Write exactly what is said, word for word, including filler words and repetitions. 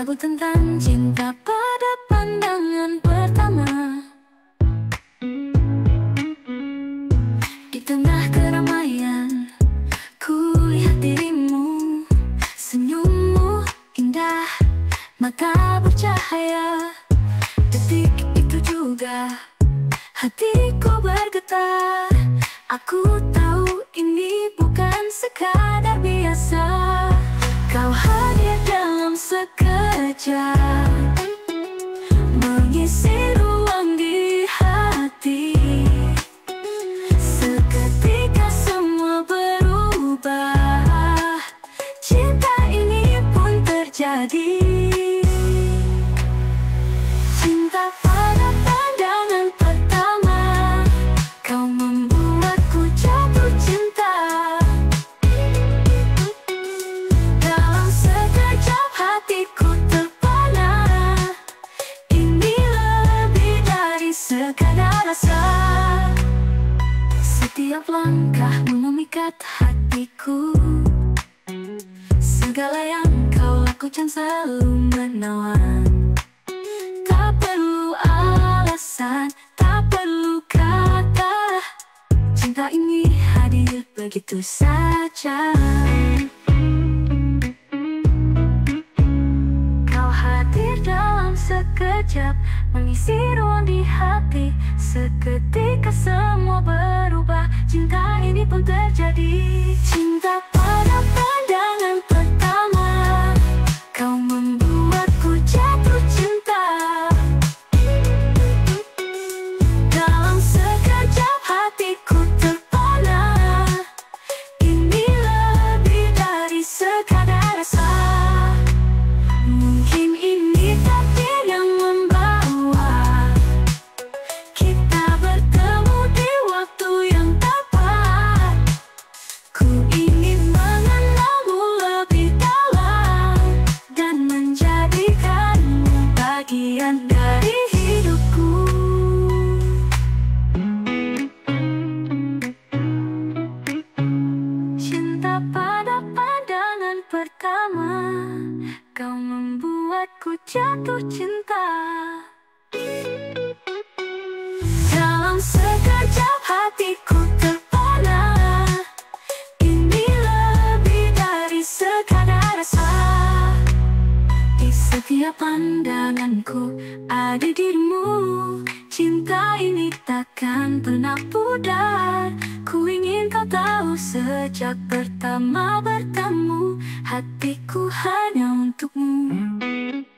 lagu tentang cinta pada pandangan pertama. Di tengah keramaian, ku lihat dirimu, senyummu indah, mata bercahaya. Detik itu juga hatiku bergetar. Aku tahu ini bukan sekadar biasa. Kau hadir dalam sekejap, mengisi ruang di hati. Seketika semua berubah, cinta ini pun terjadi. Cinta pada pandangan pertama, kau membuatku jatuh cinta. Dalam sekejap hatiku terpana. Ini lebih dari sekadar rasa. Setiap langkahmu memikat hatiku. Segala yang kau lakukan selalu menawan. Tak perlu alasan, tak perlu kata. Cinta ini hadir begitu saja. Kau hadir dalam sekejap, mengisi ruang di hati. Seketika semua berubah, cinta ini pun terjadi. Cinta pada pandangan pertama, kau membuatku jatuh cinta. Dalam sekejap hatiku terpana. Ini lebih dari sekadar rasa. Mungkin ini takdir yang membawa kita bertemu di waktu yang tepat. Ku ingin mengenalmu lebih dalam dan menjadikanmu bagian dari hidupku. Cinta pada pandangan pertama, kau membuatku jatuh cinta. Dalam sekejap hatiku terpana. Ini lebih dari sekadar rasa. Di setiap pandanganku ada dirimu. Cinta ini takkan pernah pudar. Ku ingin kau tahu sejak pertama bertemu, hatiku hanya untukmu.